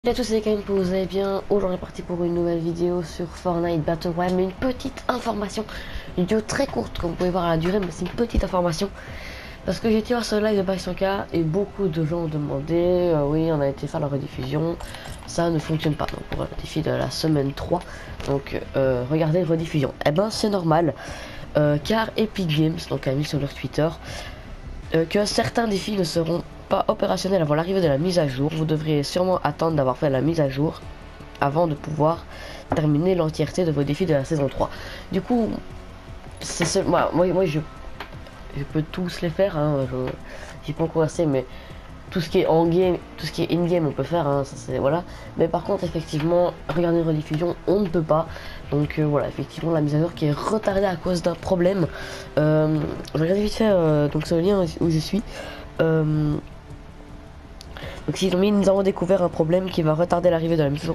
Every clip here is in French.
Salut à tous, c'est Camille, vous allez bien? Aujourd'hui, on est parti pour une nouvelle vidéo sur Fortnite Battle Royale, mais une petite information, une vidéo très courte, comme vous pouvez voir à la durée, mais c'est une petite information, parce que j'étais voir ce live de Baxanka et beaucoup de gens ont demandé, oui, on a été faire la rediffusion, ça ne fonctionne pas, donc pour le défi de la semaine 3, donc regardez rediffusion, eh ben c'est normal, car Epic Games, donc a mis sur leur Twitter, que certains défis ne seront pas opérationnels avant l'arrivée de la mise à jour. Vous devriez sûrement attendre d'avoir fait la mise à jour avant de pouvoir terminer l'entièreté de vos défis de la saison 3. Du coup, c'est ce, moi je peux tous les faire, hein, j'ai pas encore assez, mais tout ce qui est en game, tout ce qui est in game, on peut faire, hein, ça c'est voilà. Mais par contre, effectivement, regarder une rediffusion, on ne peut pas. Donc voilà, effectivement, la mise à jour qui est retardée à cause d'un problème. Je regarde vite fait donc sur le lien où je suis. Donc s'ils ont mis, nous avons découvert un problème qui va retarder l'arrivée de la mise à jour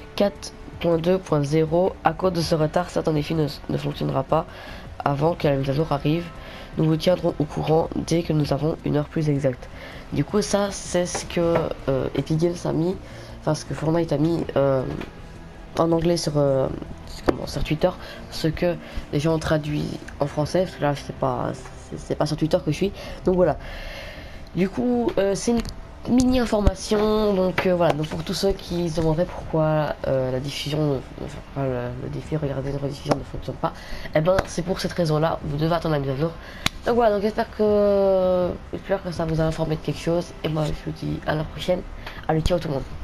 4.2.0. À cause de ce retard, certains défis ne fonctionnera pas avant que la mise à jour arrive. Nous vous tiendrons au courant dès que nous avons une heure plus exacte. Du coup, ça c'est ce que Epic Games a mis, enfin ce que Fortnite a mis en anglais sur sur Twitter, ce que les gens ont traduit en français. Parce que là, c'est pas sur Twitter que je suis. Donc voilà. Du coup, c'est une mini information, donc voilà, donc pour tous ceux qui se demandaient pourquoi la diffusion, enfin, le défi regarder une rediffusion ne fonctionne pas, et ben c'est pour cette raison là, vous devez attendre la mise à jour. Donc voilà, donc j'espère que ça vous a informé de quelque chose, et moi je vous dis à la prochaine, allez ciao tout le monde.